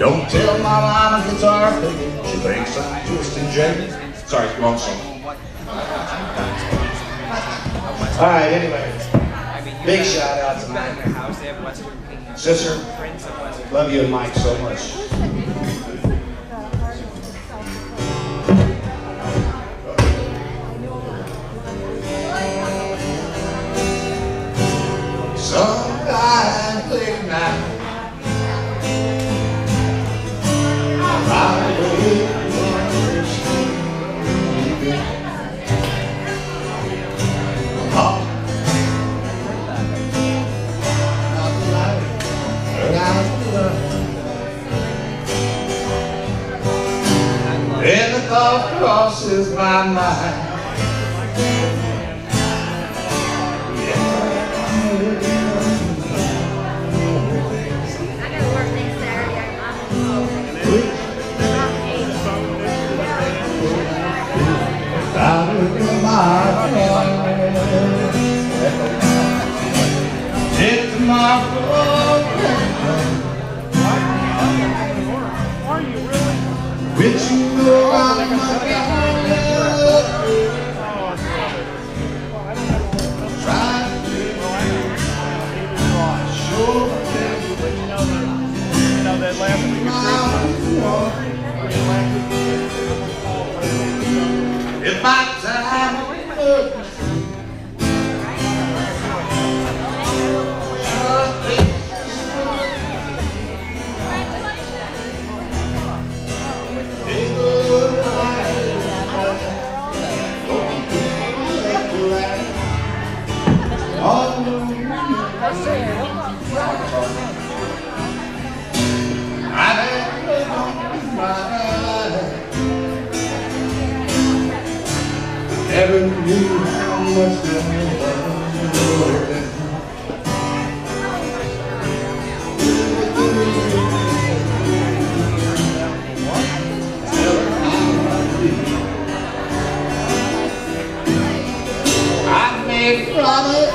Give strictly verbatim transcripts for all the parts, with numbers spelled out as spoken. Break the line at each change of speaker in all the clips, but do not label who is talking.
Don't tell my mama guitar picking. She thinks I'm twisting Jake. Sorry, wrong song. All right, anyway. Big shout out to Mike. Sister, love you and Mike so much. Sometimes late night, I'm right away from sleeping. Oh, not the light, not the light. And the thought crosses my mind. It's my which you know I'm try to show them that last week it's my time. Never knew how much the I made a promise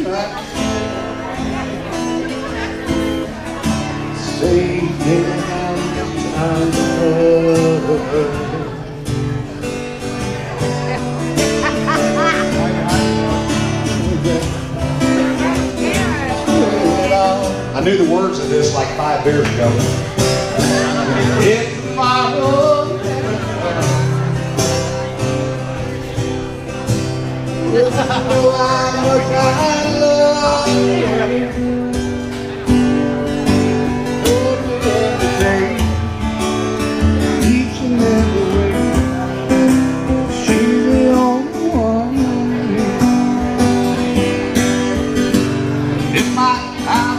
say how much I love her. I knew the words of this like five beers ago. If tomorrow with how much I love you, every day, each and every way, she's the only one. It's my time.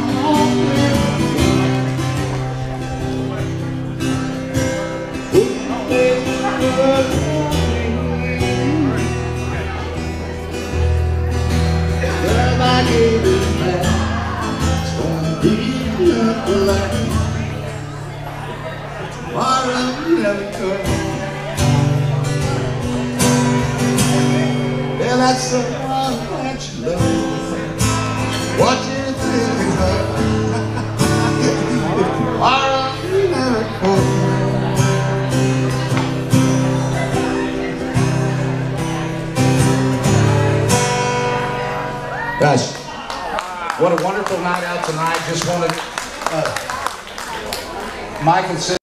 Yeah, that's the one that you love. What you think of her? Tomorrow you never come. Guys, what a wonderful night out tonight. Just wanted uh, Mike and Sid.